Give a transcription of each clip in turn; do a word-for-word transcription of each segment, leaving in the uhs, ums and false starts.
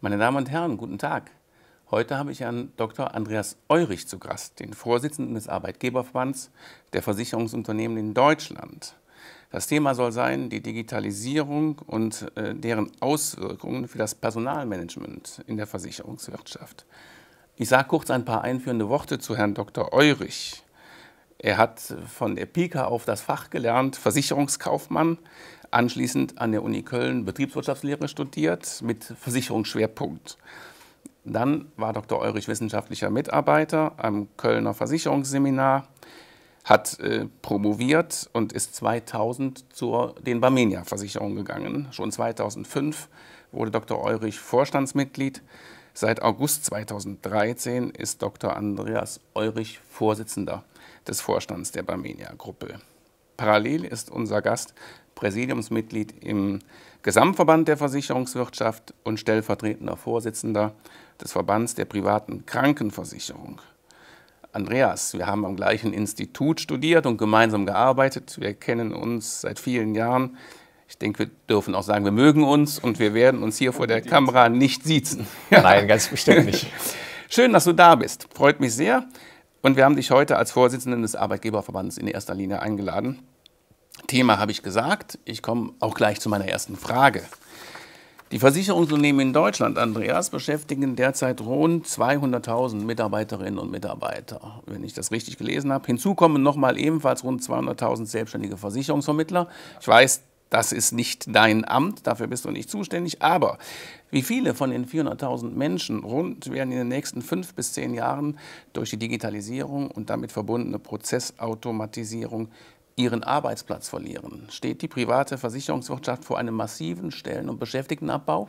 Meine Damen und Herren, guten Tag. Heute habe ich Herrn Doktor Andreas Eurich zu Gast, den Vorsitzenden des Arbeitgeberverbands der Versicherungsunternehmen in Deutschland. Das Thema soll sein die Digitalisierung und äh, deren Auswirkungen für das Personalmanagement in der Versicherungswirtschaft. Ich sage kurz ein paar einführende Worte zu Herrn Doktor Eurich. Er hat von der Pike auf das Fach gelernt, Versicherungskaufmann, anschließend an der Uni Köln Betriebswirtschaftslehre studiert mit Versicherungsschwerpunkt. Dann war Doktor Eurich wissenschaftlicher Mitarbeiter am Kölner Versicherungsseminar, hat äh, promoviert und ist zweitausend zu den Barmenia-Versicherungen gegangen. Schon zweitausendfünf wurde Doktor Eurich Vorstandsmitglied. Seit August zweitausenddreizehn ist Doktor Andreas Eurich Vorsitzender des Vorstands der Barmenia-Gruppe. Parallel ist unser Gast Präsidiumsmitglied im Gesamtverband der Versicherungswirtschaft und stellvertretender Vorsitzender des Verbands der privaten Krankenversicherung. Andreas, wir haben am gleichen Institut studiert und gemeinsam gearbeitet. Wir kennen uns seit vielen Jahren. Ich denke, wir dürfen auch sagen, wir mögen uns und wir werden uns hier vor der Kamera nicht siezen. Nein, ganz bestimmt nicht. Schön, dass du da bist. Freut mich sehr. Und wir haben dich heute als Vorsitzenden des Arbeitgeberverbands in erster Linie eingeladen. Thema habe ich gesagt. Ich komme auch gleich zu meiner ersten Frage. Die Versicherungsunternehmen in Deutschland, Andreas, beschäftigen derzeit rund zweihunderttausend Mitarbeiterinnen und Mitarbeiter, wenn ich das richtig gelesen habe. Hinzu kommen nochmal ebenfalls rund zweihunderttausend selbstständige Versicherungsvermittler. Ich weiß, das ist nicht dein Amt, dafür bist du nicht zuständig. Aber wie viele von den vierhunderttausend Menschen rund werden in den nächsten fünf bis zehn Jahren durch die Digitalisierung und damit verbundene Prozessautomatisierung ihren Arbeitsplatz verlieren? Steht die private Versicherungswirtschaft vor einem massiven Stellen- und Beschäftigtenabbau?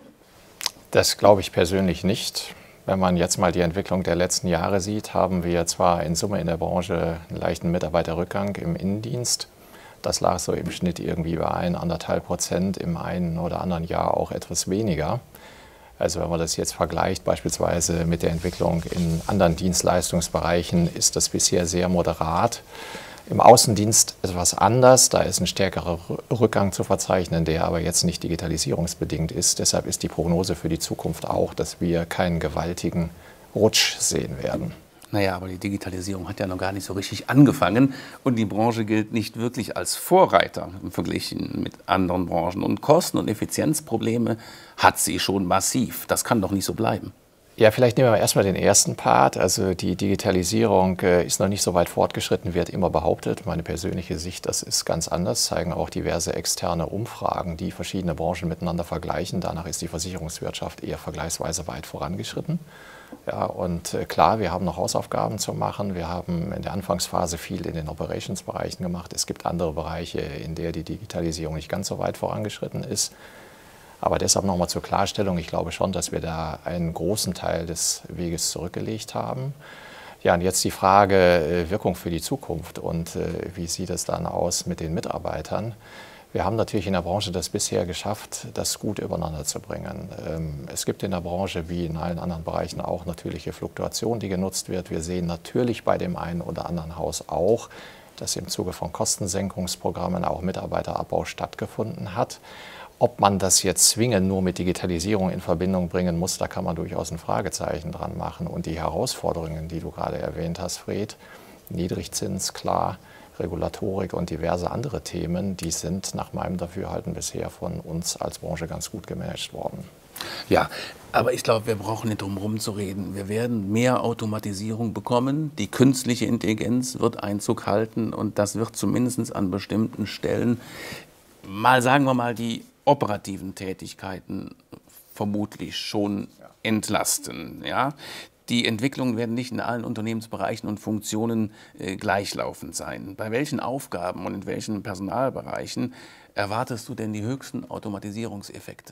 Das glaube ich persönlich nicht. Wenn man jetzt mal die Entwicklung der letzten Jahre sieht, haben wir zwar in Summe in der Branche einen leichten Mitarbeiterrückgang im Innendienst. Das lag so im Schnitt irgendwie bei ein, anderthalb Prozent, im einen oder anderen Jahr auch etwas weniger. Also wenn man das jetzt vergleicht, beispielsweise mit der Entwicklung in anderen Dienstleistungsbereichen, ist das bisher sehr moderat. Im Außendienst etwas anders, da ist ein stärkerer Rückgang zu verzeichnen, der aber jetzt nicht digitalisierungsbedingt ist. Deshalb ist die Prognose für die Zukunft auch, dass wir keinen gewaltigen Rutsch sehen werden. Naja, aber die Digitalisierung hat ja noch gar nicht so richtig angefangen und die Branche gilt nicht wirklich als Vorreiter im Vergleich mit anderen Branchen. Und Kosten- und Effizienzprobleme hat sie schon massiv. Das kann doch nicht so bleiben. Ja, vielleicht nehmen wir erstmal den ersten Part. Also die Digitalisierung äh, ist noch nicht so weit fortgeschritten, wird immer behauptet. Meine persönliche Sicht, das ist ganz anders, zeigen auch diverse externe Umfragen, die verschiedene Branchen miteinander vergleichen. Danach ist die Versicherungswirtschaft eher vergleichsweise weit vorangeschritten. Ja, und äh, klar, wir haben noch Hausaufgaben zu machen. Wir haben in der Anfangsphase viel in den Operations-Bereichen gemacht. Es gibt andere Bereiche, in der die Digitalisierung nicht ganz so weit vorangeschritten ist. Aber deshalb nochmal zur Klarstellung, ich glaube schon, dass wir da einen großen Teil des Weges zurückgelegt haben. Ja, und jetzt die Frage Wirkung für die Zukunft und wie sieht es dann aus mit den Mitarbeitern? Wir haben natürlich in der Branche das bisher geschafft, das gut übereinander zu bringen. Es gibt in der Branche wie in allen anderen Bereichen auch natürliche Fluktuation, die genutzt wird. Wir sehen natürlich bei dem einen oder anderen Haus auch, dass im Zuge von Kostensenkungsprogrammen auch Mitarbeiterabbau stattgefunden hat. Ob man das jetzt zwingend nur mit Digitalisierung in Verbindung bringen muss, da kann man durchaus ein Fragezeichen dran machen. Und die Herausforderungen, die du gerade erwähnt hast, Fred, Niedrigzins, klar, Regulatorik und diverse andere Themen, die sind nach meinem Dafürhalten bisher von uns als Branche ganz gut gemanagt worden. Ja, aber ich glaube, wir brauchen nicht drum herum zu reden. Wir werden mehr Automatisierung bekommen. Die künstliche Intelligenz wird Einzug halten und das wird zumindest an bestimmten Stellen, mal sagen wir mal, die operativen Tätigkeiten vermutlich schon entlasten. Ja? Die Entwicklungen werden nicht in allen Unternehmensbereichen und Funktionen äh, gleichlaufend sein. Bei welchen Aufgaben und in welchen Personalbereichen erwartest du denn die höchsten Automatisierungseffekte?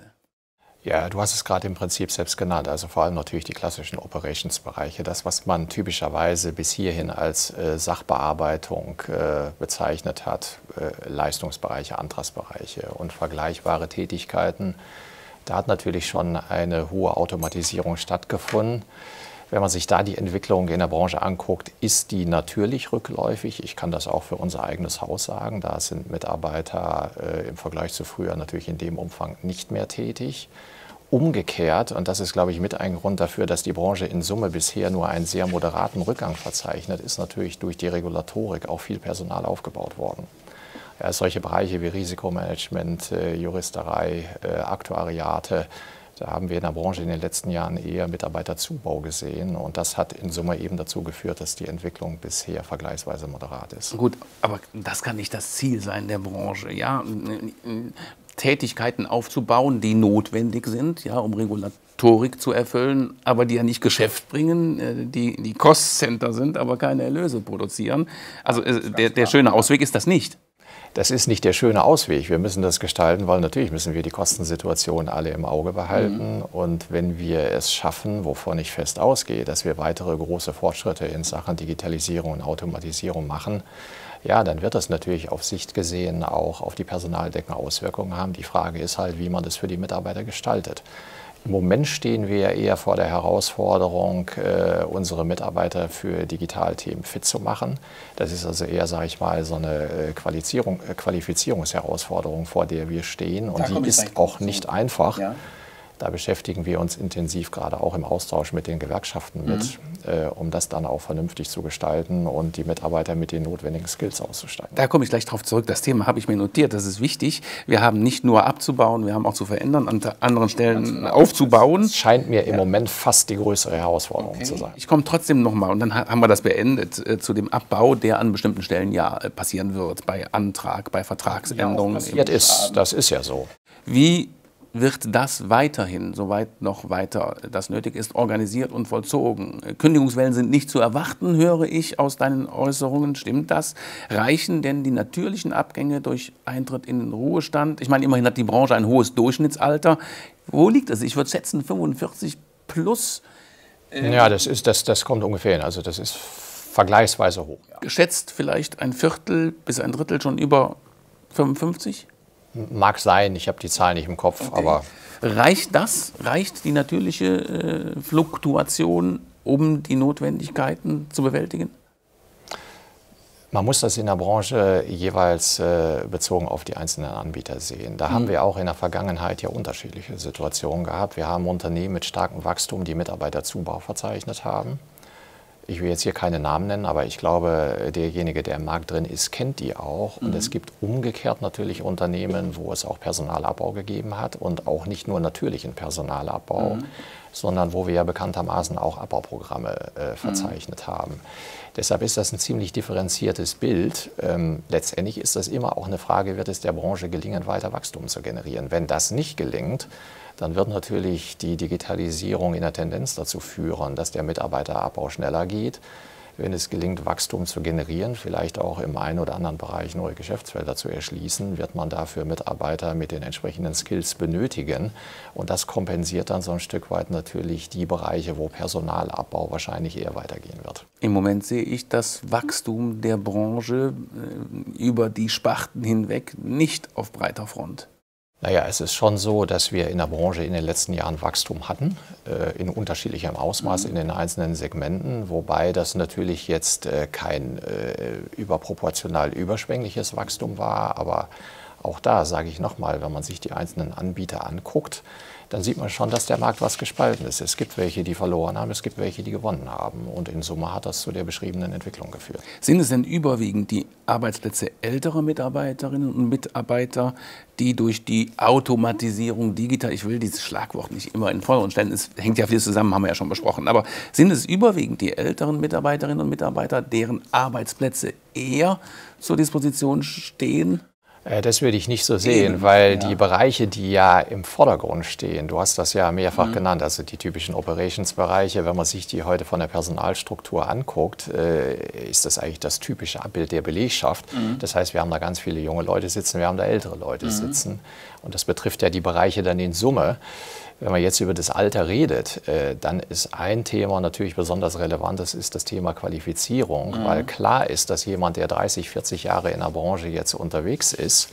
Ja, du hast es gerade im Prinzip selbst genannt, also vor allem natürlich die klassischen Operations-Bereiche, das, was man typischerweise bis hierhin als äh, Sachbearbeitung äh, bezeichnet hat, äh, Leistungsbereiche, Antragsbereiche und vergleichbare Tätigkeiten. Da hat natürlich schon eine hohe Automatisierung stattgefunden. Wenn man sich da die Entwicklung in der Branche anguckt, ist die natürlich rückläufig. Ich kann das auch für unser eigenes Haus sagen. Da sind Mitarbeiter äh, im Vergleich zu früher natürlich in dem Umfang nicht mehr tätig. Umgekehrt, und das ist, glaube ich, mit ein Grund dafür, dass die Branche in Summe bisher nur einen sehr moderaten Rückgang verzeichnet, ist natürlich durch die Regulatorik auch viel Personal aufgebaut worden. Ja, solche Bereiche wie Risikomanagement, äh, Juristerei, äh, Aktuariate, da haben wir in der Branche in den letzten Jahren eher Mitarbeiterzubau gesehen. Und das hat in Summe eben dazu geführt, dass die Entwicklung bisher vergleichsweise moderat ist. Gut, aber das kann nicht das Ziel sein der Branche, ja? Tätigkeiten aufzubauen, die notwendig sind, ja, um Regulatorik zu erfüllen, aber die ja nicht Geschäft bringen, die, die Cost-Center sind, aber keine Erlöse produzieren. Also der, der schöne Ausweg ist das nicht. Das ist nicht der schöne Ausweg. Wir müssen das gestalten, weil natürlich müssen wir die Kostensituation alle im Auge behalten. Mhm. Und wenn wir es schaffen, wovon ich fest ausgehe, dass wir weitere große Fortschritte in Sachen Digitalisierung und Automatisierung machen, ja, dann wird das natürlich auf Sicht gesehen auch auf die Personaldecken Auswirkungen haben. Die Frage ist halt, wie man das für die Mitarbeiter gestaltet. Im Moment stehen wir eher vor der Herausforderung, äh, unsere Mitarbeiter für Digitalthemen fit zu machen. Das ist also eher, sage ich mal, so eine Qualifizierung, äh, Qualifizierungsherausforderung, vor der wir stehen. Und die ist auch nicht einfach. Ja. Da beschäftigen wir uns intensiv, gerade auch im Austausch mit den Gewerkschaften mit, mhm. äh, um das dann auch vernünftig zu gestalten und die Mitarbeiter mit den notwendigen Skills auszustatten. Da komme ich gleich drauf zurück. Das Thema habe ich mir notiert, das ist wichtig. Wir haben nicht nur abzubauen, wir haben auch zu verändern, an anderen Stellen aufzubauen. Das scheint mir im ja. Moment fast die größere Herausforderung okay. zu sein. Ich komme trotzdem noch mal, und dann haben wir das beendet, äh, zu dem Abbau, der an bestimmten Stellen ja äh, passieren wird, bei Antrag, bei Vertragsänderungen. Ja, passiert ist, das ist ja so. Wie wird das weiterhin, soweit noch weiter das nötig ist, organisiert und vollzogen? Kündigungswellen sind nicht zu erwarten, höre ich aus deinen Äußerungen. Stimmt das? Reichen denn die natürlichen Abgänge durch Eintritt in den Ruhestand? Ich meine, immerhin hat die Branche ein hohes Durchschnittsalter. Wo liegt es? Ich würde schätzen fünfundvierzig plus. Äh, ja, das, ist, das, das kommt ungefähr hin. Also das ist vergleichsweise hoch. Ja. Geschätzt vielleicht ein Viertel bis ein Drittel schon über fünfundfünfzig? Mag sein, ich habe die Zahlen nicht im Kopf, okay. aber... Reicht das? Reicht die natürliche äh, Fluktuation, um die Notwendigkeiten zu bewältigen? Man muss das in der Branche jeweils äh, bezogen auf die einzelnen Anbieter sehen. Da mhm. haben wir auch in der Vergangenheit ja unterschiedliche Situationen gehabt. Wir haben Unternehmen mit starkem Wachstum, die Mitarbeiterzubau verzeichnet haben. Ich will jetzt hier keine Namen nennen, aber ich glaube, derjenige, der im Markt drin ist, kennt die auch. Und mhm. es gibt umgekehrt natürlich Unternehmen, wo es auch Personalabbau gegeben hat und auch nicht nur natürlichen Personalabbau, mhm. sondern wo wir ja bekanntermaßen auch Abbauprogramme äh, verzeichnet mhm. haben. Deshalb ist das ein ziemlich differenziertes Bild. Ähm, letztendlich ist das immer auch eine Frage, wird es der Branche gelingen, weiter Wachstum zu generieren. Wenn das nicht gelingt, dann wird natürlich die Digitalisierung in der Tendenz dazu führen, dass der Mitarbeiterabbau schneller geht. Wenn es gelingt, Wachstum zu generieren, vielleicht auch im einen oder anderen Bereich neue Geschäftsfelder zu erschließen, wird man dafür Mitarbeiter mit den entsprechenden Skills benötigen. Und das kompensiert dann so ein Stück weit natürlich die Bereiche, wo Personalabbau wahrscheinlich eher weitergehen wird. Im Moment sehe ich das Wachstum der Branche äh, über die Sparten hinweg nicht auf breiter Front. Naja, es ist schon so, dass wir in der Branche in den letzten Jahren Wachstum hatten, äh, in unterschiedlichem Ausmaß in den einzelnen Segmenten, wobei das natürlich jetzt äh, kein äh, überproportional überschwängliches Wachstum war, aber auch da sage ich nochmal, wenn man sich die einzelnen Anbieter anguckt, dann sieht man schon, dass der Markt was gespalten ist. Es gibt welche, die verloren haben, es gibt welche, die gewonnen haben. Und in Summe hat das zu der beschriebenen Entwicklung geführt. Sind es denn überwiegend die Arbeitsplätze älterer Mitarbeiterinnen und Mitarbeiter, die durch die Automatisierung digital, ich will dieses Schlagwort nicht immer in den Vordergrund stellen, es hängt ja viel zusammen, haben wir ja schon besprochen, aber sind es überwiegend die älteren Mitarbeiterinnen und Mitarbeiter, deren Arbeitsplätze eher zur Disposition stehen? Das würde ich nicht so sehen, weil ja. die Bereiche, die ja im Vordergrund stehen, du hast das ja mehrfach mhm. genannt, also die typischen Operations-Bereiche, wenn man sich die heute von der Personalstruktur anguckt, ist das eigentlich das typische Abbild der Belegschaft. Mhm. Das heißt, wir haben da ganz viele junge Leute sitzen, wir haben da ältere Leute mhm. sitzen und das betrifft ja die Bereiche dann in Summe. Wenn man jetzt über das Alter redet, äh, dann ist ein Thema natürlich besonders relevant, das ist das Thema Qualifizierung, mhm. weil klar ist, dass jemand, der dreißig, vierzig Jahre in der Branche jetzt unterwegs ist,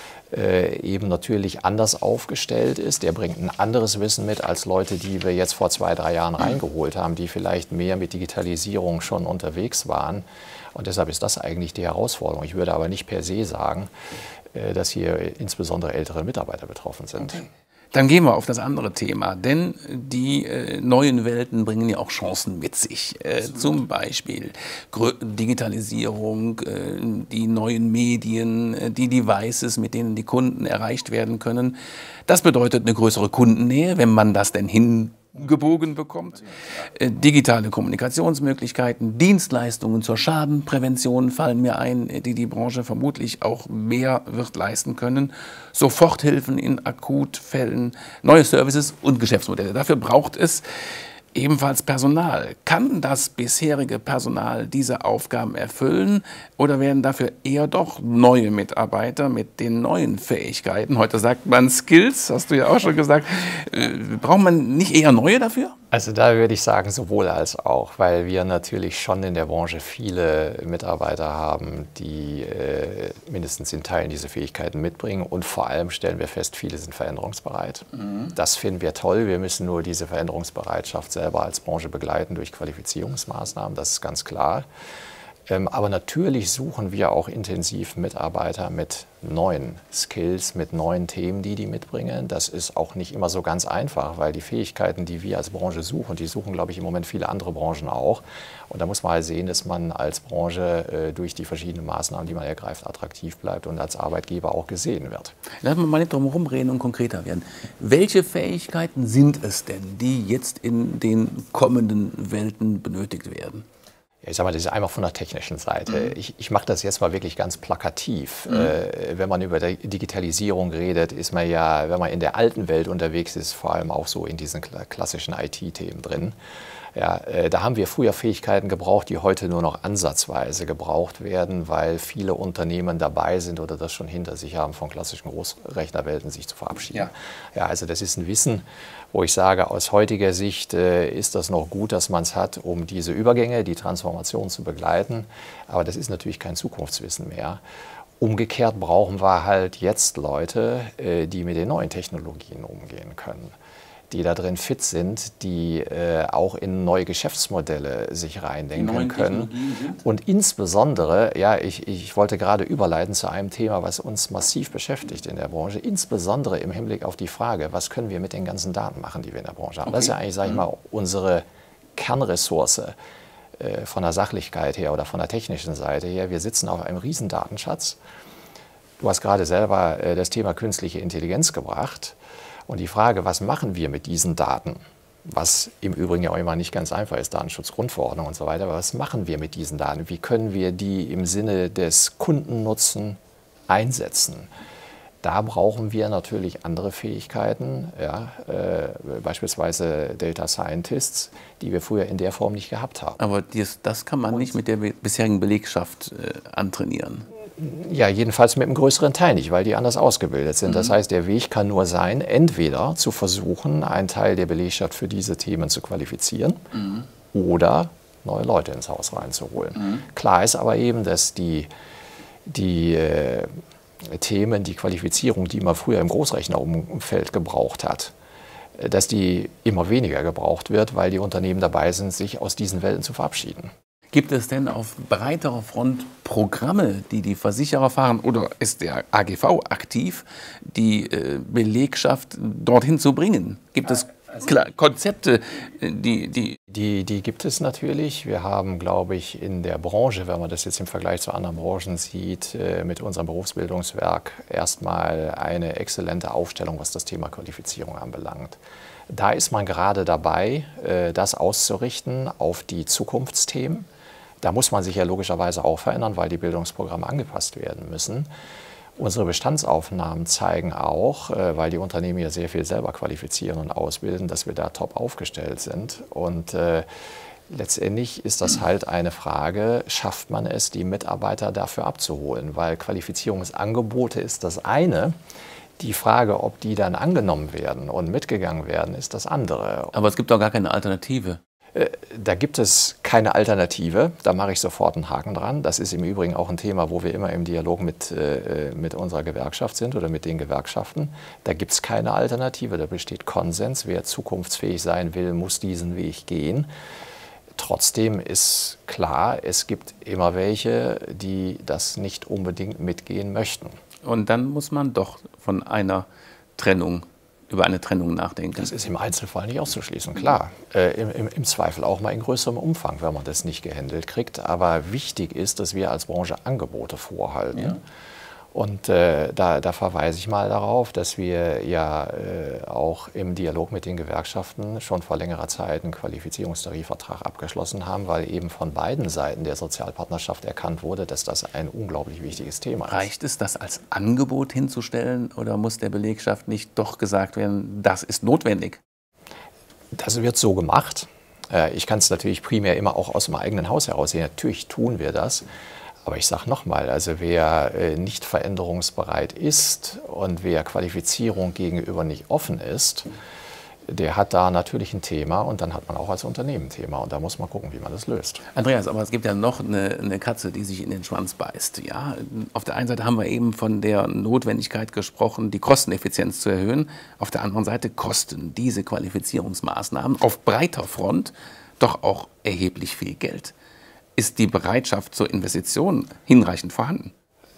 äh, eben natürlich anders aufgestellt ist. Der bringt ein anderes Wissen mit als Leute, die wir jetzt vor zwei, drei Jahren reingeholt haben, die vielleicht mehr mit Digitalisierung schon unterwegs waren. Und deshalb ist das eigentlich die Herausforderung. Ich würde aber nicht per se sagen, äh, dass hier insbesondere ältere Mitarbeiter betroffen sind. Okay. Dann gehen wir auf das andere Thema, denn die äh, neuen Welten bringen ja auch Chancen mit sich. Äh, zum Beispiel Grö Digitalisierung, äh, die neuen Medien, äh, die Devices, mit denen die Kunden erreicht werden können. Das bedeutet eine größere Kundennähe, wenn man das denn hingebogen bekommt. Äh, digitale Kommunikationsmöglichkeiten, Dienstleistungen zur Schadenprävention fallen mir ein, die die Branche vermutlich auch mehr wird leisten können. Soforthilfen in Akutfällen, neue Services und Geschäftsmodelle. Dafür braucht es ebenfalls Personal. Kann das bisherige Personal diese Aufgaben erfüllen oder werden dafür eher doch neue Mitarbeiter mit den neuen Fähigkeiten? Heute sagt man Skills, hast du ja auch schon gesagt. Äh, braucht man nicht eher neue dafür? Also da würde ich sagen, sowohl als auch, weil wir natürlich schon in der Branche viele Mitarbeiter haben, die äh, mindestens in Teilen diese Fähigkeiten mitbringen und vor allem stellen wir fest, viele sind veränderungsbereit. Mhm. Das finden wir toll, wir müssen nur diese Veränderungsbereitschaft selber als Branche begleiten durch Qualifizierungsmaßnahmen, das ist ganz klar. Ähm, aber natürlich suchen wir auch intensiv Mitarbeiter mit neuen Skills, mit neuen Themen, die die mitbringen. Das ist auch nicht immer so ganz einfach, weil die Fähigkeiten, die wir als Branche suchen, die suchen, glaube ich, im Moment viele andere Branchen auch. Und da muss man halt sehen, dass man als Branche äh, durch die verschiedenen Maßnahmen, die man ergreift, attraktiv bleibt und als Arbeitgeber auch gesehen wird. Lassen wir mal nicht drum herum reden und konkreter werden. Welche Fähigkeiten sind es denn, die jetzt in den kommenden Welten benötigt werden? Ich sage mal, das ist einmal von der technischen Seite. Mhm. Ich, ich mache das jetzt mal wirklich ganz plakativ. Mhm. Äh, wenn man über die Digitalisierung redet, ist man ja, wenn man in der alten Welt unterwegs ist, vor allem auch so in diesen klassischen I T-Themen drin. Ja, äh, da haben wir früher Fähigkeiten gebraucht, die heute nur noch ansatzweise gebraucht werden, weil viele Unternehmen dabei sind oder das schon hinter sich haben, von klassischen Großrechnerwelten sich zu verabschieden. Ja. Ja, also das ist ein Wissen, wo ich sage, aus heutiger Sicht äh, ist das noch gut, dass man es hat, um diese Übergänge, die Transformation zu begleiten. Aber das ist natürlich kein Zukunftswissen mehr. Umgekehrt brauchen wir halt jetzt Leute, äh, die mit den neuen Technologien umgehen können, die da drin fit sind, die äh, auch in neue Geschäftsmodelle sich reindenken können. Und insbesondere, ja, ich, ich wollte gerade überleiten zu einem Thema, was uns massiv beschäftigt in der Branche, insbesondere im Hinblick auf die Frage, was können wir mit den ganzen Daten machen, die wir in der Branche haben. Okay. Das ist ja eigentlich, sage ich mal, unsere Kernressource äh, von der Sachlichkeit her oder von der technischen Seite her. Wir sitzen auf einem riesen Datenschatz. Du hast gerade selber äh, das Thema künstliche Intelligenz gebracht. Und die Frage, was machen wir mit diesen Daten, was im Übrigen ja auch immer nicht ganz einfach ist, Datenschutzgrundverordnung und so weiter, aber was machen wir mit diesen Daten? Wie können wir die im Sinne des Kundennutzen einsetzen? Da brauchen wir natürlich andere Fähigkeiten, ja, äh, beispielsweise Data Scientists, die wir früher in der Form nicht gehabt haben. Aber dies, das kann man und nicht mit der bisherigen Belegschaft äh, antrainieren. Ja, jedenfalls mit einem größeren Teil nicht, weil die anders ausgebildet sind. Mhm. Das heißt, der Weg kann nur sein, entweder zu versuchen, einen Teil der Belegschaft für diese Themen zu qualifizieren mhm. oder neue Leute ins Haus reinzuholen. Mhm. Klar ist aber eben, dass die, die äh, Themen, die Qualifizierung, die man früher im Großrechnerumfeld gebraucht hat, dass die immer weniger gebraucht wird, weil die Unternehmen dabei sind, sich aus diesen Welten zu verabschieden. Gibt es denn auf breiterer Front Programme, die die Versicherer fahren, oder ist der A G V aktiv, die äh, Belegschaft dorthin zu bringen? Gibt es klar, Konzepte, die, die... Die, die gibt es natürlich. Wir haben, glaube ich, in der Branche, wenn man das jetzt im Vergleich zu anderen Branchen sieht, äh, mit unserem Berufsbildungswerk erstmal eine exzellente Aufstellung, was das Thema Qualifizierung anbelangt. Da ist man gerade dabei, äh, das auszurichten auf die Zukunftsthemen. Da muss man sich ja logischerweise auch verändern, weil die Bildungsprogramme angepasst werden müssen. Unsere Bestandsaufnahmen zeigen auch, weil die Unternehmen ja sehr viel selber qualifizieren und ausbilden, dass wir da top aufgestellt sind. Und äh, letztendlich ist das halt eine Frage, schafft man es, die Mitarbeiter dafür abzuholen? Weil Qualifizierungsangebote ist das eine. Die Frage, ob die dann angenommen werden und mitgegangen werden, ist das andere. Aber es gibt doch gar keine Alternative. Da gibt es keine Alternative, da mache ich sofort einen Haken dran. Das ist im Übrigen auch ein Thema, wo wir immer im Dialog mit, äh, mit unserer Gewerkschaft sind oder mit den Gewerkschaften. Da gibt es keine Alternative, da besteht Konsens. Wer zukunftsfähig sein will, muss diesen Weg gehen. Trotzdem ist klar, es gibt immer welche, die das nicht unbedingt mitgehen möchten. Und dann muss man doch von einer Trennung über eine Trennung nachdenken. Das ist im Einzelfall nicht auszuschließen, klar. Äh, im, im, Im Zweifel auch mal in größerem Umfang, wenn man das nicht gehandelt kriegt. Aber wichtig ist, dass wir als Branche Angebote vorhalten. Ja. Und äh, da, da verweise ich mal darauf, dass wir ja äh, auch im Dialog mit den Gewerkschaften schon vor längerer Zeit einen Qualifizierungstarifvertrag abgeschlossen haben, weil eben von beiden Seiten der Sozialpartnerschaft erkannt wurde, dass das ein unglaublich wichtiges Thema ist. Reicht es, das als Angebot hinzustellen oder muss der Belegschaft nicht doch gesagt werden, das ist notwendig? Das wird so gemacht. Äh, ich kann es natürlich primär immer auch aus dem eigenen Haus heraus sehen. Natürlich tun wir das. Aber ich sage nochmal, also wer äh, nicht veränderungsbereit ist und wer Qualifizierung gegenüber nicht offen ist, der hat da natürlich ein Thema und dann hat man auch als Unternehmen ein Thema und da muss man gucken, wie man das löst. Andreas, aber es gibt ja noch eine, eine Katze, die sich in den Schwanz beißt. Ja? Auf der einen Seite haben wir eben von der Notwendigkeit gesprochen, die Kosteneffizienz zu erhöhen. Auf der anderen Seite kosten diese Qualifizierungsmaßnahmen auf breiter Front doch auch erheblich viel Geld. Ist die Bereitschaft zur Investition hinreichend vorhanden?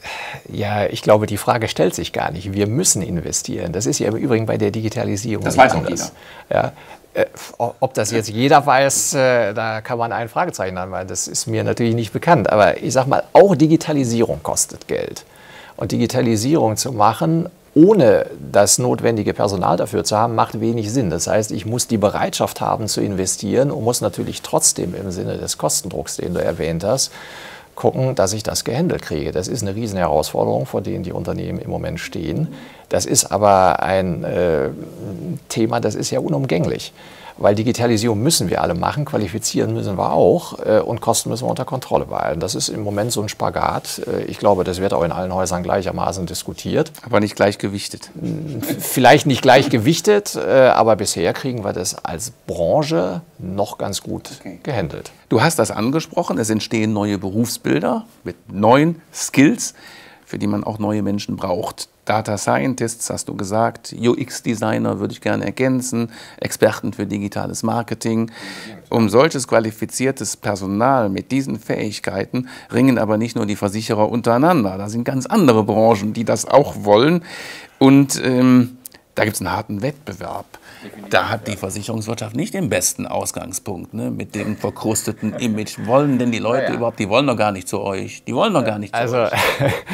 Ja, ich glaube, die Frage stellt sich gar nicht. Wir müssen investieren. Das ist ja im Übrigen bei der Digitalisierung. Das weiß auch jeder. Ja, äh, ob das jetzt jeder weiß, äh, da kann man ein Fragezeichen anmachen. Das ist mir natürlich nicht bekannt. Aber ich sage mal, auch Digitalisierung kostet Geld. Und Digitalisierung zu machen, ohne das notwendige Personal dafür zu haben, macht wenig Sinn. Das heißt, ich muss die Bereitschaft haben zu investieren und muss natürlich trotzdem im Sinne des Kostendrucks, den du erwähnt hast, gucken, dass ich das gehandelt kriege. Das ist eine riesen Herausforderung, vor denen die Unternehmen im Moment stehen. Das ist aber ein äh, Thema, das ist ja unumgänglich. Weil Digitalisierung müssen wir alle machen, qualifizieren müssen wir auch äh, und Kosten müssen wir unter Kontrolle behalten. Das ist im Moment so ein Spagat. Äh, ich glaube, das wird auch in allen Häusern gleichermaßen diskutiert. Aber nicht gleichgewichtet. Vielleicht nicht gleichgewichtet, äh, aber bisher kriegen wir das als Branche noch ganz gut okay. gehandelt. Du hast das angesprochen, es entstehen neue Berufsbilder mit neuen Skills, für die man auch neue Menschen braucht. Data Scientists, hast du gesagt, U X-Designer würde ich gerne ergänzen, Experten für digitales Marketing. Um solches qualifiziertes Personal mit diesen Fähigkeiten ringen aber nicht nur die Versicherer untereinander. Da sind ganz andere Branchen, die das auch wollen. Und ähm, da gibt es einen harten Wettbewerb. Da hat die Versicherungswirtschaft nicht den besten Ausgangspunkt, ne? Mit dem verkrusteten Image. Wollen denn die Leute ja, ja. überhaupt, die wollen doch gar nicht zu euch. Die wollen doch gar nicht zu also, euch.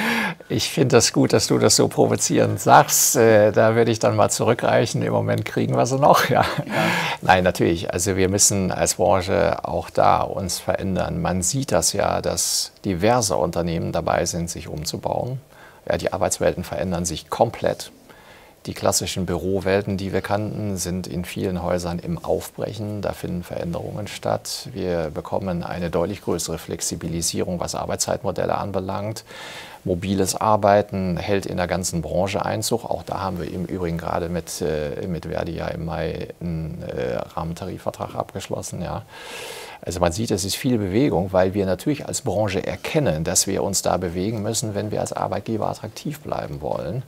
Ich finde das gut, dass du das so provozierend sagst. Äh, da würde ich dann mal zurückreichen. Im Moment kriegen wir sie noch. Ja. Ja. Nein, natürlich. Also wir müssen als Branche auch da uns verändern. Man sieht das ja, dass diverse Unternehmen dabei sind, sich umzubauen. Ja, die Arbeitswelten verändern sich komplett. Die klassischen Bürowelten, die wir kannten, sind in vielen Häusern im Aufbrechen. Da finden Veränderungen statt. Wir bekommen eine deutlich größere Flexibilisierung, was Arbeitszeitmodelle anbelangt. Mobiles Arbeiten hält in der ganzen Branche Einzug. Auch da haben wir im Übrigen gerade mit, äh, mit Verdi ja im Mai einen äh, Rahmentarifvertrag abgeschlossen. Ja. Also man sieht, es ist viel Bewegung, weil wir natürlich als Branche erkennen, dass wir uns da bewegen müssen, wenn wir als Arbeitgeber attraktiv bleiben wollen.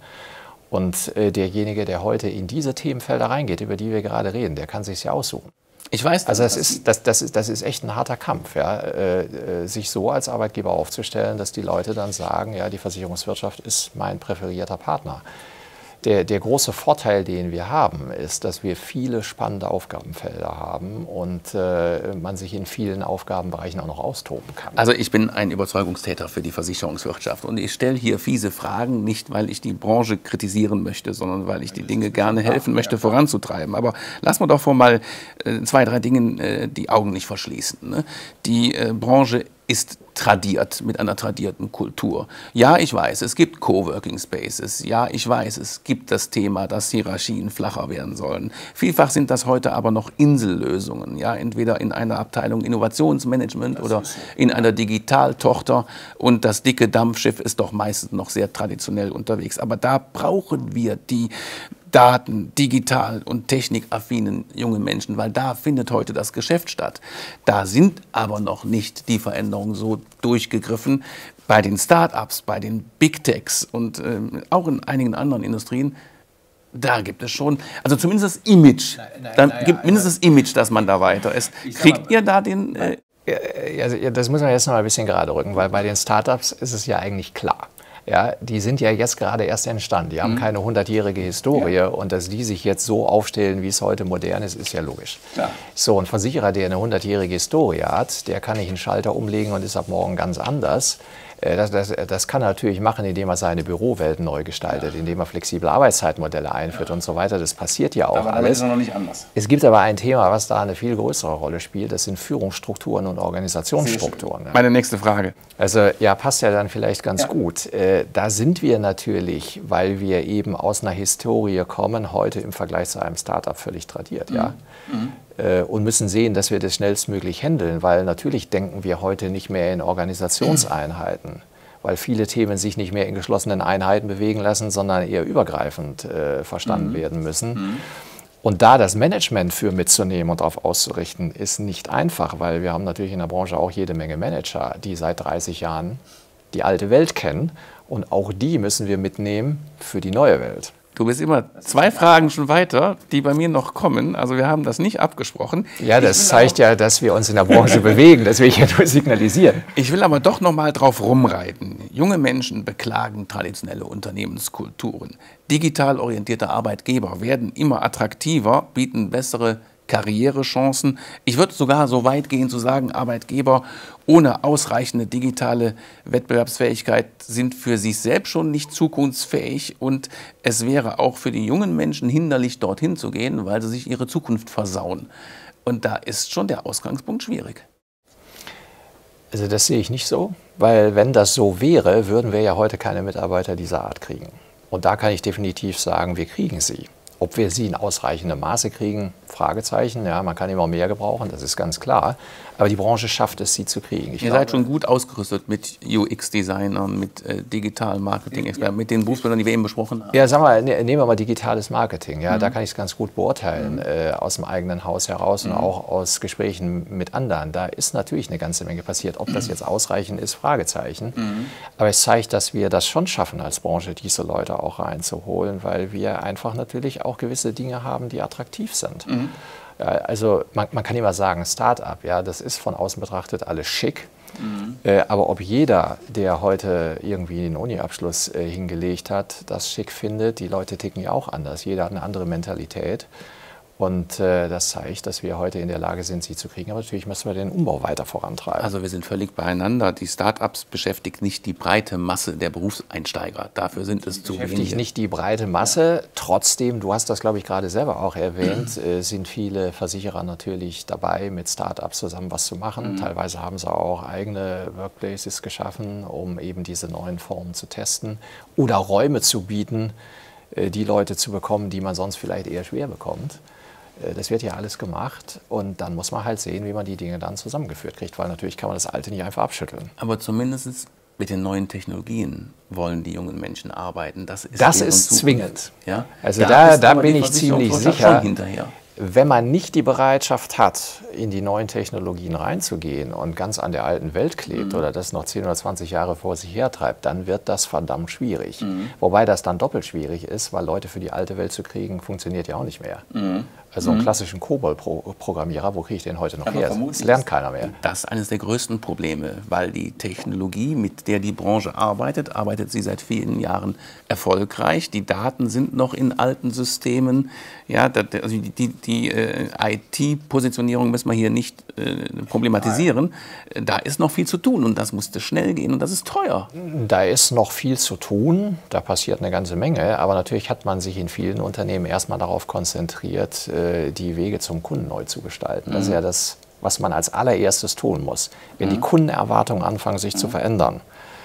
Und äh, derjenige, der heute in diese Themenfelder reingeht, über die wir gerade reden, der kann sich ja aussuchen. Ich weiß, also das ist, das, das, ist, das ist echt ein harter Kampf, ja, äh, äh, sich so als Arbeitgeber aufzustellen, dass die Leute dann sagen, ja, die Versicherungswirtschaft ist mein präferierter Partner. Der, der große Vorteil, den wir haben, ist, dass wir viele spannende Aufgabenfelder haben und äh, man sich in vielen Aufgabenbereichen auch noch austoben kann. Also ich bin ein Überzeugungstäter für die Versicherungswirtschaft und ich stelle hier fiese Fragen, nicht weil ich die Branche kritisieren möchte, sondern weil ich die Dinge gerne helfen möchte, voranzutreiben. Aber lassen wir doch vor mal äh, zwei, drei Dingen äh, die Augen nicht verschließen. Ne? Die äh, Branche ist tradiert, mit einer tradierten Kultur. Ja, ich weiß, es gibt Coworking Spaces. Ja, ich weiß, es gibt das Thema, dass Hierarchien flacher werden sollen. Vielfach sind das heute aber noch Insellösungen. Ja, entweder in einer Abteilung Innovationsmanagement oder in einer Digitaltochter. Und das dicke Dampfschiff ist doch meistens noch sehr traditionell unterwegs. Aber da brauchen wir die Daten, digital und technikaffinen junge Menschen, weil da findet heute das Geschäft statt. Da sind aber noch nicht die Veränderungen so durchgegriffen. Bei den Start-ups, bei den Big Techs und ähm, auch in einigen anderen Industrien, da gibt es schon, also zumindest das Image, nein, nein, dann nein, gibt ja, mindestens das Image, dass man da weiter ist. Kriegt mal, ihr da den... Äh ja, das muss man jetzt noch mal ein bisschen gerade rücken, weil bei den Start-ups ist es ja eigentlich klar. ja, die sind ja jetzt gerade erst entstanden. Die haben mhm. keine hundertjährige Historie. Ja. Und dass die sich jetzt so aufstellen, wie es heute modern ist, ist ja logisch. Klar. So, ein Versicherer, der eine hundertjährige Historie hat, der kann nicht einen Schalter umlegen und ist ab morgen ganz anders. Das, das, das kann er natürlich machen, indem er seine Bürowelt neu gestaltet, ja. indem er flexible Arbeitszeitmodelle einführt ja. und so weiter. Das passiert ja auch aber alles. Ist es noch nicht anders. Es gibt aber ein Thema, was da eine viel größere Rolle spielt. Das sind Führungsstrukturen und Organisationsstrukturen. Ja. Meine nächste Frage. Also ja, passt ja dann vielleicht ganz ja. gut. Äh, da sind wir natürlich, weil wir eben aus einer Historie kommen, heute im Vergleich zu einem Start-up völlig tradiert. Mhm. Ja? Mhm. Und müssen sehen, dass wir das schnellstmöglich handeln, weil natürlich denken wir heute nicht mehr in Organisationseinheiten, weil viele Themen sich nicht mehr in geschlossenen Einheiten bewegen lassen, sondern eher übergreifend äh, verstanden mhm. werden müssen. Mhm. Und da das Management für mitzunehmen und darauf auszurichten, ist nicht einfach, weil wir haben natürlich in der Branche auch jede Menge Manager, die seit dreißig Jahren die alte Welt kennen und auch die müssen wir mitnehmen für die neue Welt. Du bist immer zwei Fragen schon weiter, die bei mir noch kommen. Also wir haben das nicht abgesprochen. Ja, das zeigt ja, dass wir uns in der Branche bewegen. Das will ich ja nur signalisieren. Ich will aber doch noch mal drauf rumreiten. Junge Menschen beklagen traditionelle Unternehmenskulturen. Digital orientierte Arbeitgeber werden immer attraktiver, bieten bessere Karrierechancen. Ich würde sogar so weit gehen zu sagen, Arbeitgeber ohne ausreichende digitale Wettbewerbsfähigkeit sind für sich selbst schon nicht zukunftsfähig und es wäre auch für die jungen Menschen hinderlich, dorthin zu gehen, weil sie sich ihre Zukunft versauen. Und da ist schon der Ausgangspunkt schwierig. Also das sehe ich nicht so, weil wenn das so wäre, würden wir ja heute keine Mitarbeiter dieser Art kriegen. Und da kann ich definitiv sagen, wir kriegen sie. Ob wir sie in ausreichendem Maße kriegen, Fragezeichen. Ja, man kann immer mehr gebrauchen, das ist ganz klar. Aber die Branche schafft es, sie zu kriegen. Ich Ihr glaube, seid schon gut ausgerüstet mit U X-Designern, mit äh, digitalen Marketing-Experten, mit den Berufsbildern, die wir eben besprochen haben. Ja, sagen wir, ne, nehmen wir mal digitales Marketing. Ja, mhm. Da kann ich es ganz gut beurteilen, mhm. äh, aus dem eigenen Haus heraus mhm. und auch aus Gesprächen mit anderen. Da ist natürlich eine ganze Menge passiert. Ob das jetzt ausreichend ist, Fragezeichen. Mhm. Aber es zeigt, dass wir das schon schaffen als Branche, diese Leute auch reinzuholen, weil wir einfach natürlich auch gewisse Dinge haben, die attraktiv sind. Mhm. Ja, also man, man kann immer sagen, Start-up, ja, das ist von außen betrachtet alles schick. Mhm. Äh, aber ob jeder, der heute irgendwie einen Uni-Abschluss äh, hingelegt hat, das schick findet, die Leute ticken ja auch anders. Jeder hat eine andere Mentalität. Und äh, das zeigt, dass wir heute in der Lage sind, sie zu kriegen. Aber natürlich müssen wir den Umbau weiter vorantreiben. Also wir sind völlig beieinander. Die Start-ups beschäftigt nicht die breite Masse der Berufseinsteiger. Dafür sind es zu wenige. Beschäftigt nicht die breite Masse. Trotzdem, du hast das, glaube ich, gerade selber auch erwähnt, äh, sind viele Versicherer natürlich dabei, mit Start-ups zusammen was zu machen. Mhm. Teilweise haben sie auch eigene Workplaces geschaffen, um eben diese neuen Formen zu testen oder Räume zu bieten, äh, die Leute zu bekommen, die man sonst vielleicht eher schwer bekommt. Das wird ja alles gemacht und dann muss man halt sehen, wie man die Dinge dann zusammengeführt kriegt, weil natürlich kann man das Alte nicht einfach abschütteln. Aber zumindest mit den neuen Technologien wollen die jungen Menschen arbeiten. Das ist, das ist zwingend. Ja? Also da, da, da bin ich ziemlich sicher, wenn man nicht die Bereitschaft hat, in die neuen Technologien reinzugehen und ganz an der alten Welt klebt mhm. oder das noch zehn oder zwanzig Jahre vor sich hertreibt, dann wird das verdammt schwierig. Mhm. Wobei das dann doppelt schwierig ist, weil Leute für die alte Welt zu kriegen, funktioniert ja auch nicht mehr. Mhm. Also einen klassischen COBOL-Programmierer, wo kriege ich den heute noch her? Das lernt keiner mehr. Das ist eines der größten Probleme, weil die Technologie, mit der die Branche arbeitet, arbeitet sie seit vielen Jahren erfolgreich. Die Daten sind noch in alten Systemen. Ja, also die, die, die äh, I T-Positionierung müssen wir hier nicht äh, problematisieren. Nein. Da ist noch viel zu tun und das musste schnell gehen und das ist teuer. Da ist noch viel zu tun, da passiert eine ganze Menge, aber natürlich hat man sich in vielen Unternehmen erstmal darauf konzentriert, die Wege zum Kunden neu zu gestalten. Das ist ja das, was man als allererstes tun muss. Wenn die Kundenerwartungen anfangen, sich zu verändern,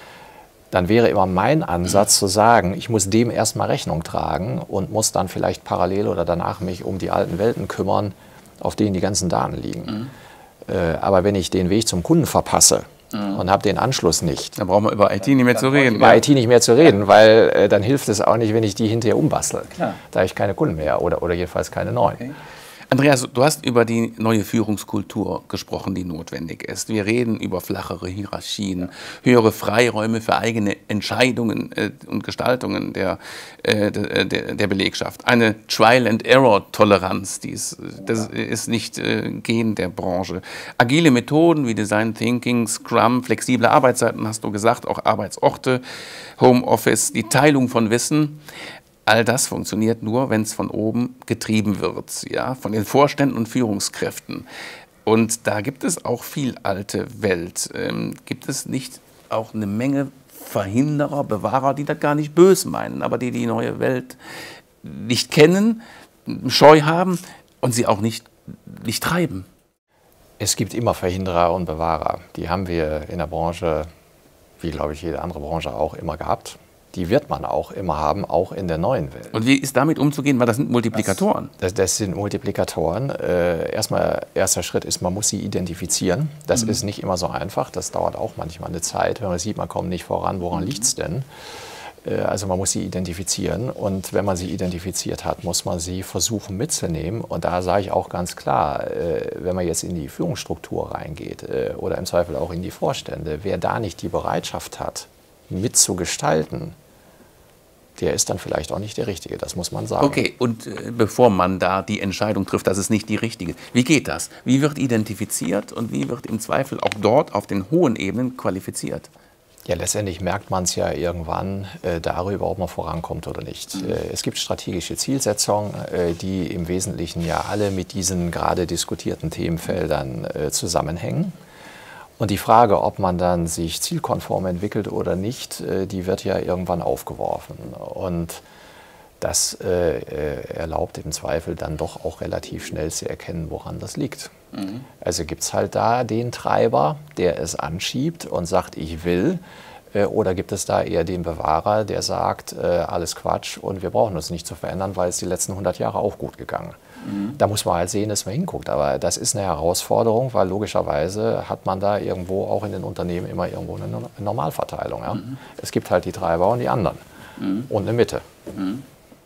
dann wäre immer mein Ansatz zu sagen, ich muss dem erstmal Rechnung tragen und muss dann vielleicht parallel oder danach mich um die alten Welten kümmern, auf denen die ganzen Daten liegen. Mhm. Aber wenn ich den Weg zum Kunden verpasse, Mhm. und habe den Anschluss nicht. Da brauchen wir über I T nicht mehr zu reden. Über ja. I T nicht mehr zu reden, weil äh, dann hilft es auch nicht, wenn ich die hinterher umbastle. Klar. Da habe ich keine Kunden mehr oder, oder jedenfalls keine neuen. Okay. Andreas, du hast über die neue Führungskultur gesprochen, die notwendig ist. Wir reden über flachere Hierarchien, höhere Freiräume für eigene Entscheidungen äh, und Gestaltungen der, äh, der, der Belegschaft. Eine Trial-and-Error-Toleranz, die ist, das ist nicht äh, Gen der Branche. Agile Methoden wie Design Thinking, Scrum, flexible Arbeitszeiten, hast du gesagt, auch Arbeitsorte, Homeoffice, die Teilung von Wissen. All das funktioniert nur, wenn es von oben getrieben wird, ja, von den Vorständen und Führungskräften. Und da gibt es auch viel alte Welt. Ähm, gibt es nicht auch eine Menge Verhinderer, Bewahrer, die das gar nicht böse meinen, aber die die neue Welt nicht kennen, scheu haben und sie auch nicht, nicht treiben? Es gibt immer Verhinderer und Bewahrer. Die haben wir in der Branche, wie glaube ich jede andere Branche auch, immer gehabt. Die wird man auch immer haben, auch in der neuen Welt. Und wie ist damit umzugehen? Weil das sind Multiplikatoren. Das, das, das sind Multiplikatoren. Äh, erstmal, erster Schritt ist, man muss sie identifizieren. Das mhm. ist nicht immer so einfach. Das dauert auch manchmal eine Zeit. Wenn man sieht, man kommt nicht voran, woran mhm. liegt es denn? Äh, also man muss sie identifizieren. Und wenn man sie identifiziert hat, muss man sie versuchen mitzunehmen. Und da sage ich auch ganz klar, äh, wenn man jetzt in die Führungsstruktur reingeht äh, oder im Zweifel auch in die Vorstände, wer da nicht die Bereitschaft hat, mitzugestalten, der ist dann vielleicht auch nicht der Richtige, das muss man sagen. Okay, und äh, bevor man da die Entscheidung trifft, das ist nicht die Richtige, wie geht das? Wie wird identifiziert und wie wird im Zweifel auch dort auf den hohen Ebenen qualifiziert? Ja, letztendlich merkt man es ja irgendwann äh, darüber, ob man vorankommt oder nicht. Mhm. Äh, es gibt strategische Zielsetzungen, äh, die im Wesentlichen ja alle mit diesen gerade diskutierten Themenfeldern äh, zusammenhängen. Und die Frage, ob man dann sich zielkonform entwickelt oder nicht, die wird ja irgendwann aufgeworfen. Und das äh, erlaubt im Zweifel dann doch auch relativ schnell zu erkennen, woran das liegt. Mhm. Also gibt es halt da den Treiber, der es anschiebt und sagt, ich will. Äh, oder gibt es da eher den Bewahrer, der sagt, äh, alles Quatsch und wir brauchen uns nicht zu verändern, weil es die letzten hundert Jahre auch gut gegangen ist. Da muss man halt sehen, dass man hinguckt. Aber das ist eine Herausforderung, weil logischerweise hat man da irgendwo auch in den Unternehmen immer irgendwo eine Normalverteilung. Ja? Mhm. Es gibt halt die Treiber und die anderen mhm. und eine Mitte. Mhm.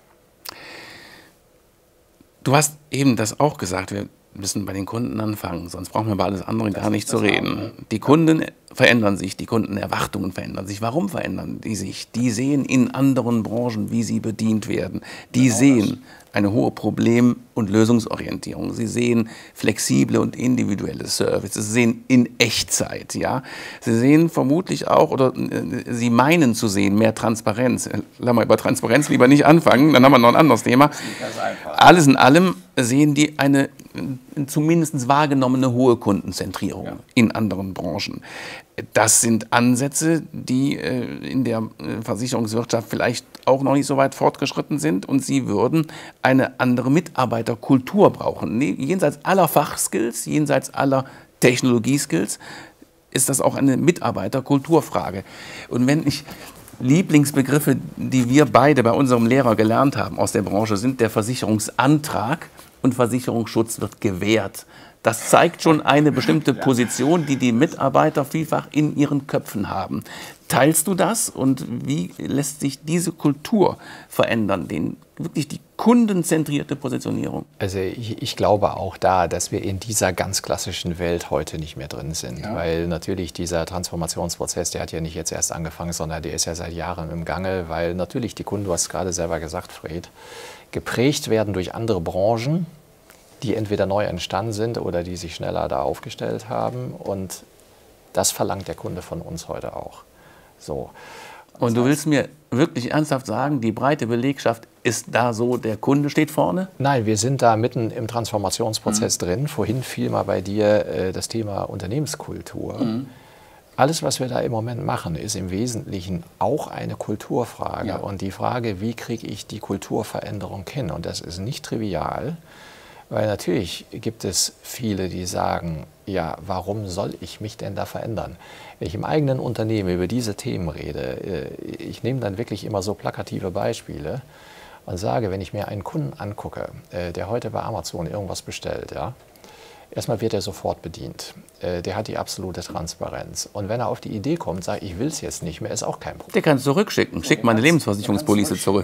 Du hast eben das auch gesagt, wir müssen bei den Kunden anfangen, sonst brauchen wir über alles andere das gar nicht zu reden. Auch. Die Kunden verändern sich, die Kundenerwartungen verändern sich. Warum verändern die sich? Die sehen in anderen Branchen, wie sie bedient werden. Die genau sehen eine hohe Problem- und Lösungsorientierung. Sie sehen flexible und individuelle Services. Sie sehen in Echtzeit. Ja? Sie sehen vermutlich auch, oder äh, Sie meinen zu sehen, mehr Transparenz. Lass mal über Transparenz lieber nicht anfangen, dann haben wir noch ein anderes Thema. Alles in allem sehen die eine äh, zumindest wahrgenommene hohe Kundenzentrierung ja. in anderen Branchen. Das sind Ansätze, die äh, in der äh, Versicherungswirtschaft vielleicht auch noch nicht so weit fortgeschritten sind und sie würden eine andere Mitarbeiterkultur brauchen. Nee, jenseits aller Fachskills, jenseits aller Technologieskills ist das auch eine Mitarbeiterkulturfrage. Und wenn ich Lieblingsbegriffe, die wir beide bei unserem Lehrer gelernt haben aus der Branche, sind der Versicherungsantrag und Versicherungsschutz wird gewährt. Das zeigt schon eine bestimmte Position, die die Mitarbeiter vielfach in ihren Köpfen haben. Teilst du das und wie lässt sich diese Kultur verändern, den, wirklich die kundenzentrierte Positionierung? Also ich, ich glaube auch da, dass wir in dieser ganz klassischen Welt heute nicht mehr drin sind, ja. weil natürlich dieser Transformationsprozess, der hat ja nicht jetzt erst angefangen, sondern der ist ja seit Jahren im Gange, weil natürlich die Kunden, du hast es gerade selber gesagt, Fred, geprägt werden durch andere Branchen, die entweder neu entstanden sind oder die sich schneller da aufgestellt haben. Und das verlangt der Kunde von uns heute auch. So. Und du willst mir wirklich ernsthaft sagen, die breite Belegschaft ist da so, der Kunde steht vorne? Nein, wir sind da mitten im Transformationsprozess mhm. drin. Vorhin fiel mal bei dir äh, das Thema Unternehmenskultur. Mhm. Alles, was wir da im Moment machen, ist im Wesentlichen auch eine Kulturfrage. Ja. Und die Frage, wie kriege ich die Kulturveränderung hin? Und das ist nicht trivial. Weil natürlich gibt es viele, die sagen, ja, warum soll ich mich denn da verändern? Wenn ich im eigenen Unternehmen über diese Themen rede, ich nehme dann wirklich immer so plakative Beispiele und sage, wenn ich mir einen Kunden angucke, der heute bei Amazon irgendwas bestellt, ja, erstmal wird er sofort bedient. Der hat die absolute Transparenz. Und wenn er auf die Idee kommt, sagt, ich will es jetzt nicht mehr, ist auch kein Problem. Der kann es zurückschicken. Schick meine Lebensversicherungspolice zurück.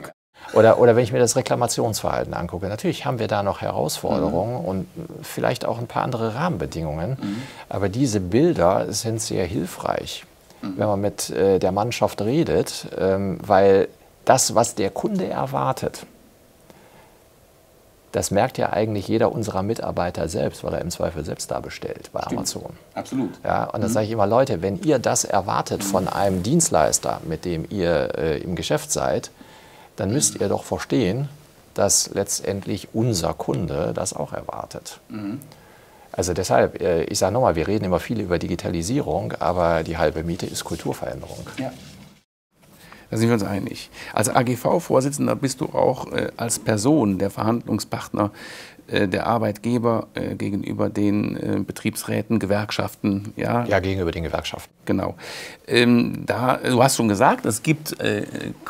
Oder, oder wenn ich mir das Reklamationsverhalten angucke, natürlich haben wir da noch Herausforderungen mhm. und vielleicht auch ein paar andere Rahmenbedingungen. Mhm. Aber diese Bilder sind sehr hilfreich, mhm. wenn man mit äh, der Mannschaft redet, ähm, weil das, was der Kunde erwartet, das merkt ja eigentlich jeder unserer Mitarbeiter selbst, weil er im Zweifel selbst da bestellt bei Stimmt. Amazon. Absolut. Ja, und dann mhm. sage ich immer, Leute, wenn ihr das erwartet von einem Dienstleister, mit dem ihr äh, im Geschäft seid, dann müsst ihr doch verstehen, dass letztendlich unser Kunde das auch erwartet. Mhm. Also deshalb, äh, ich sage nochmal, wir reden immer viel über Digitalisierung, aber die halbe Miete ist Kulturveränderung. Ja. Da sind wir uns einig. Als A G V-Vorsitzender bist du auch äh, als Person der Verhandlungspartner äh, der Arbeitgeber äh, gegenüber den äh, Betriebsräten, Gewerkschaften. Ja, ja, gegenüber den Gewerkschaften. Genau. Ähm, da, du hast schon gesagt, es gibt äh,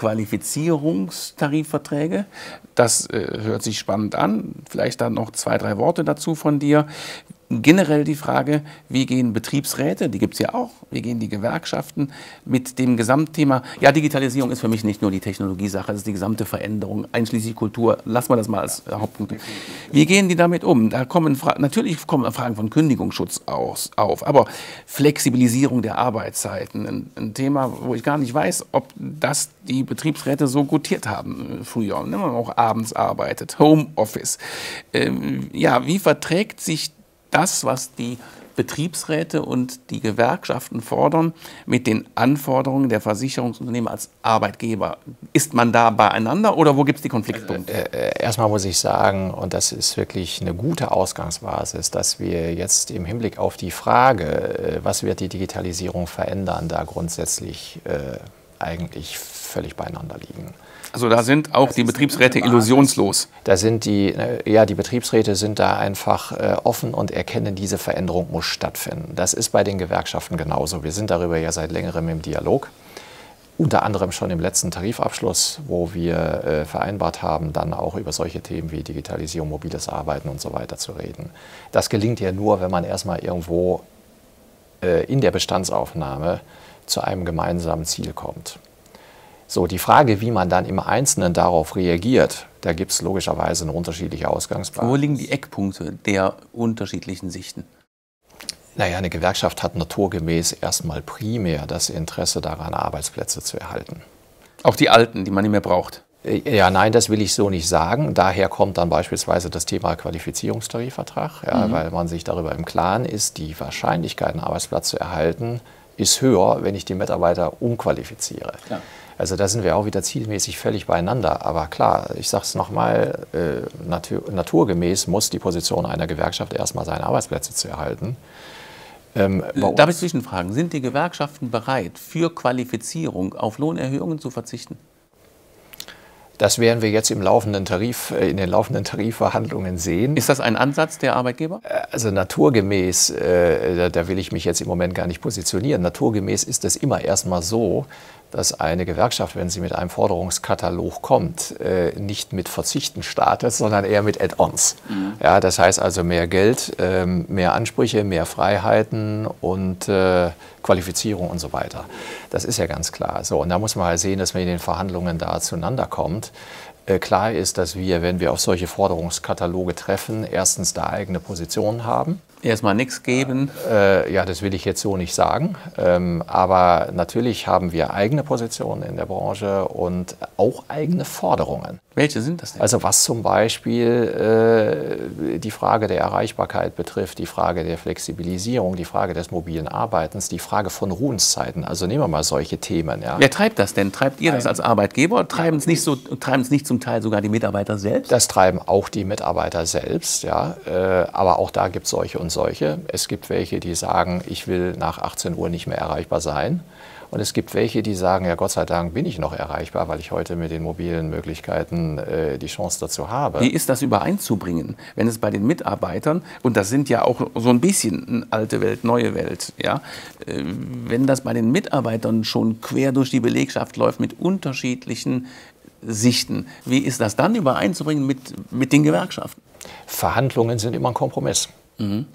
Qualifizierungstarifverträge. Das äh, hört sich spannend an. Vielleicht dann noch zwei, drei Worte dazu von dir. Generell die Frage, wie gehen Betriebsräte, die gibt es ja auch, wie gehen die Gewerkschaften mit dem Gesamtthema, ja, Digitalisierung ist für mich nicht nur die Technologiesache, es ist die gesamte Veränderung, einschließlich Kultur, lassen wir das mal als Hauptpunkt. Wie gehen die damit um? Da kommen natürlich kommen Fragen von Kündigungsschutz aus, auf, aber Flexibilisierung der Arbeitszeiten, ein, ein Thema, wo ich gar nicht weiß, ob das die Betriebsräte so gutiert haben früher, wenn man auch abends arbeitet, Homeoffice. Ähm, ja, wie verträgt sich das, was die Betriebsräte und die Gewerkschaften fordern, mit den Anforderungen der Versicherungsunternehmen als Arbeitgeber? Ist man da beieinander oder wo gibt es die Konfliktpunkte? Äh, erstmal muss ich sagen, und das ist wirklich eine gute Ausgangsbasis, dass wir jetzt im Hinblick auf die Frage, was wird die Digitalisierung verändern, da grundsätzlich äh, eigentlich völlig beieinander liegen. Also da sind auch die Betriebsräte illusionslos. Da sind die, ja, die Betriebsräte sind da einfach äh, offen und erkennen, diese Veränderung muss stattfinden. Das ist bei den Gewerkschaften genauso. Wir sind darüber ja seit längerem im Dialog. Unter anderem schon im letzten Tarifabschluss, wo wir äh, vereinbart haben, dann auch über solche Themen wie Digitalisierung, mobiles Arbeiten und so weiter zu reden. Das gelingt ja nur, wenn man erstmal irgendwo äh, in der Bestandsaufnahme zu einem gemeinsamen Ziel kommt. So, die Frage, wie man dann im Einzelnen darauf reagiert, da gibt es logischerweise eine unterschiedliche Ausgangsbasis. Wo liegen die Eckpunkte der unterschiedlichen Sichten? Naja, eine Gewerkschaft hat naturgemäß erstmal primär das Interesse daran, Arbeitsplätze zu erhalten. Auch die alten, die man nicht mehr braucht? Ja, nein, das will ich so nicht sagen. Daher kommt dann beispielsweise das Thema Qualifizierungstarifvertrag, ja, mhm. weil man sich darüber im Klaren ist, die Wahrscheinlichkeit, einen Arbeitsplatz zu erhalten, ist höher, wenn ich die Mitarbeiter umqualifiziere. Ja. Also da sind wir auch wieder zielmäßig völlig beieinander. Aber klar, ich sage es nochmal, äh, natur, naturgemäß muss die Position einer Gewerkschaft erstmal sein, Arbeitsplätze zu erhalten. Ähm, Darf ich zwischenfragen, sind die Gewerkschaften bereit, für Qualifizierung auf Lohnerhöhungen zu verzichten? Das werden wir jetzt im laufenden Tarif, in den laufenden Tarifverhandlungen sehen. Ist das ein Ansatz der Arbeitgeber? Also naturgemäß, äh, da, da will ich mich jetzt im Moment gar nicht positionieren, naturgemäß ist es immer erstmal so, dass eine Gewerkschaft, wenn sie mit einem Forderungskatalog kommt, äh, nicht mit Verzichten startet, sondern eher mit Add-ons. Mhm. Ja, das heißt also mehr Geld, äh, mehr Ansprüche, mehr Freiheiten und äh, Qualifizierung und so weiter. Das ist ja ganz klar. So, und da muss man halt sehen, dass man in den Verhandlungen da zueinander kommt. Äh, klar ist, dass wir, wenn wir auf solche Forderungskataloge treffen, erstens da eigene Positionen haben. Erstmal nichts geben? Äh, ja, das will ich jetzt so nicht sagen. Ähm, aber natürlich haben wir eigene Positionen in der Branche und auch eigene Forderungen. Welche sind das denn? Also was zum Beispiel äh, die Frage der Erreichbarkeit betrifft, die Frage der Flexibilisierung, die Frage des mobilen Arbeitens, die Frage von Ruhenszeiten. Also nehmen wir mal solche Themen. Ja. Wer treibt das denn? Treibt ihr das als Arbeitgeber? Treiben es nicht so, treiben es nicht zum Teil sogar die Mitarbeiter selbst? Das treiben auch die Mitarbeiter selbst, ja. Äh, aber auch da gibt es solche und solche. Es gibt welche, die sagen, ich will nach achtzehn Uhr nicht mehr erreichbar sein. Und es gibt welche, die sagen, ja Gott sei Dank bin ich noch erreichbar, weil ich heute mit den mobilen Möglichkeiten äh, die Chance dazu habe. Wie ist das übereinzubringen, wenn es bei den Mitarbeitern, und das sind ja auch so ein bisschen eine alte Welt, neue Welt, ja, äh, wenn das bei den Mitarbeitern schon quer durch die Belegschaft läuft mit unterschiedlichen Sichten, wie ist das dann übereinzubringen mit, mit den Gewerkschaften? Verhandlungen sind immer ein Kompromiss. Mhm.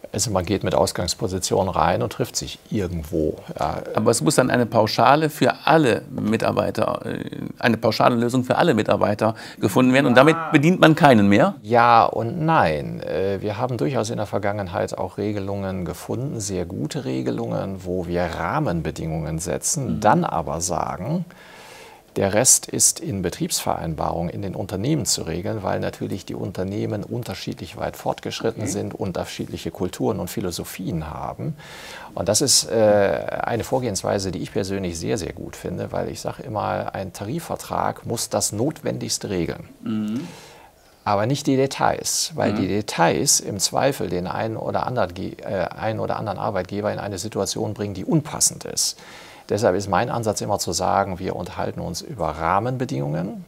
Also man geht mit Ausgangsposition rein und trifft sich irgendwo. Ja. Aber es muss dann eine Pauschale für alle Mitarbeiter, eine pauschale Lösung für alle Mitarbeiter gefunden werden. Und damit bedient man keinen mehr? Ja und nein. Wir haben durchaus in der Vergangenheit auch Regelungen gefunden, sehr gute Regelungen, wo wir Rahmenbedingungen setzen, mhm. dann aber sagen, der Rest ist in Betriebsvereinbarungen in den Unternehmen zu regeln, weil natürlich die Unternehmen unterschiedlich weit fortgeschritten okay. sind, unterschiedliche Kulturen und Philosophien haben. Und das ist äh, eine Vorgehensweise, die ich persönlich sehr, sehr gut finde, weil ich sage immer, ein Tarifvertrag muss das Notwendigste regeln. Mhm. Aber nicht die Details, weil mhm. die Details im Zweifel den einen oder anderen, äh, einen oder anderen Arbeitgeber in eine Situation bringen, die unpassend ist. Deshalb ist mein Ansatz immer zu sagen, wir unterhalten uns über Rahmenbedingungen.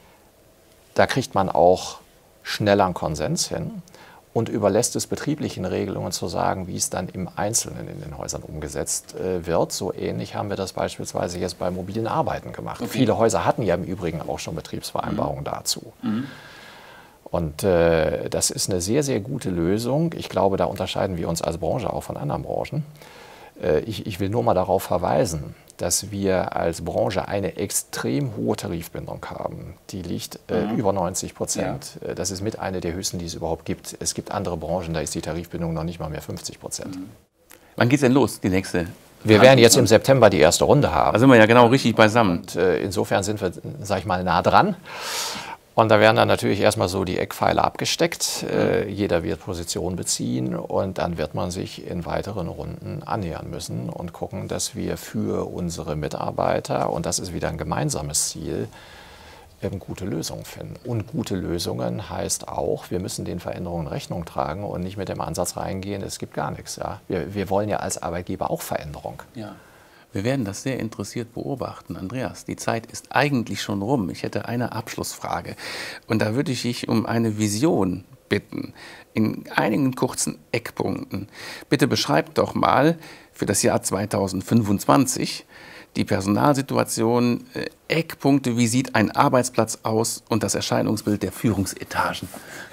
Da kriegt man auch schneller einen Konsens hin und überlässt es betrieblichen Regelungen zu sagen, wie es dann im Einzelnen in den Häusern umgesetzt äh, wird. So ähnlich haben wir das beispielsweise jetzt bei mobilen Arbeiten gemacht. Okay. Viele Häuser hatten ja im Übrigen auch schon Betriebsvereinbarungen mhm. dazu. Mhm. Und äh, das ist eine sehr, sehr gute Lösung. Ich glaube, da unterscheiden wir uns als Branche auch von anderen Branchen. Ich, ich will nur mal darauf verweisen, dass wir als Branche eine extrem hohe Tarifbindung haben. Die liegt äh, mhm. über neunzig Prozent. Ja. Das ist mit einer der höchsten, die es überhaupt gibt. Es gibt andere Branchen, da ist die Tarifbindung noch nicht mal mehr fünfzig Prozent. Mhm. Wann geht es denn los, die nächste? Wir werden jetzt im September die erste Runde haben. Da sind wir ja genau richtig beisammen. Und, äh, insofern sind wir, sag ich mal, nah dran. Und da werden dann natürlich erstmal so die Eckpfeiler abgesteckt. Äh, jeder wird Position beziehen und dann wird man sich in weiteren Runden annähern müssen und gucken, dass wir für unsere Mitarbeiter, und das ist wieder ein gemeinsames Ziel, eben gute Lösungen finden. Und gute Lösungen heißt auch, wir müssen den Veränderungen Rechnung tragen und nicht mit dem Ansatz reingehen, es gibt gar nichts. Ja? Wir, wir wollen ja als Arbeitgeber auch Veränderung. Ja. Wir werden das sehr interessiert beobachten. Andreas, die Zeit ist eigentlich schon rum. Ich hätte eine Abschlussfrage. Und da würde ich dich um eine Vision bitten, in einigen kurzen Eckpunkten. Bitte beschreib doch mal für das Jahr zweitausendfünfundzwanzig die Personalsituation, äh, Eckpunkte, wie sieht ein Arbeitsplatz aus und das Erscheinungsbild der Führungsetagen.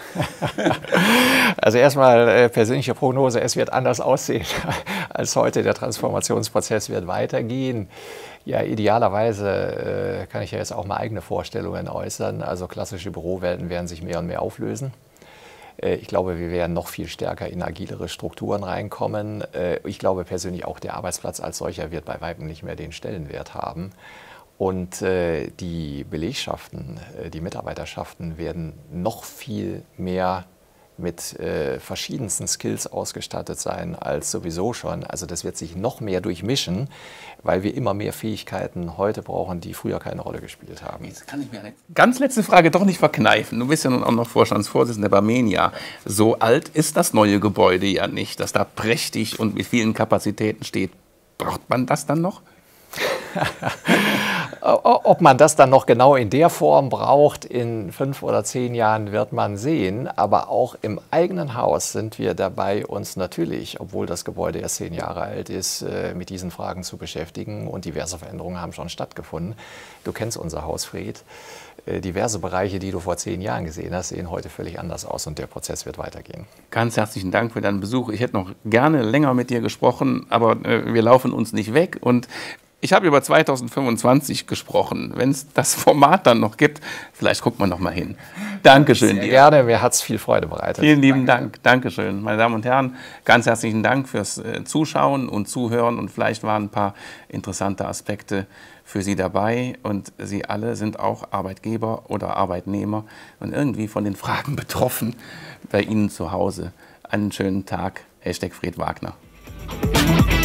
Also erstmal äh, persönliche Prognose, es wird anders aussehen als heute. Der Transformationsprozess wird weitergehen. Ja, idealerweise äh, kann ich ja jetzt auch mal eigene Vorstellungen äußern. Also klassische Bürowelten werden sich mehr und mehr auflösen. Äh, ich glaube, wir werden noch viel stärker in agilere Strukturen reinkommen. Äh, ich glaube persönlich auch, der Arbeitsplatz als solcher wird bei weitem nicht mehr den Stellenwert haben. Und äh, die Belegschaften, äh, die Mitarbeiterschaften werden noch viel mehr mit äh, verschiedensten Skills ausgestattet sein als sowieso schon. Also das wird sich noch mehr durchmischen, weil wir immer mehr Fähigkeiten heute brauchen, die früher keine Rolle gespielt haben. Jetzt kann ich mir eine ganz letzte Frage doch nicht verkneifen. Du bist ja nun auch noch Vorstandsvorsitzender bei Barmenia. So alt ist das neue Gebäude ja nicht, das da prächtig und mit vielen Kapazitäten steht. Braucht man das dann noch? Ob man das dann noch genau in der Form braucht, in fünf oder zehn Jahren wird man sehen. Aber auch im eigenen Haus sind wir dabei, uns natürlich, obwohl das Gebäude erst zehn Jahre alt ist, mit diesen Fragen zu beschäftigen. Und diverse Veränderungen haben schon stattgefunden. Du kennst unser Haus, Fred. Diverse Bereiche, die du vor zehn Jahren gesehen hast, sehen heute völlig anders aus und der Prozess wird weitergehen. Ganz herzlichen Dank für deinen Besuch. Ich hätte noch gerne länger mit dir gesprochen, aber wir laufen uns nicht weg. Und ich habe über zweitausendfünfundzwanzig gesprochen. Wenn es das Format dann noch gibt, vielleicht guckt man noch mal hin. Dankeschön Sehr dir. Gerne, mir hat es viel Freude bereitet. Vielen lieben Dank. Dankeschön. Meine Damen und Herren, ganz herzlichen Dank fürs Zuschauen und Zuhören. Und vielleicht waren ein paar interessante Aspekte für Sie dabei. Und Sie alle sind auch Arbeitgeber oder Arbeitnehmer und irgendwie von den Fragen betroffen bei Ihnen zu Hause. Einen schönen Tag. Hashtag Fred Wagner.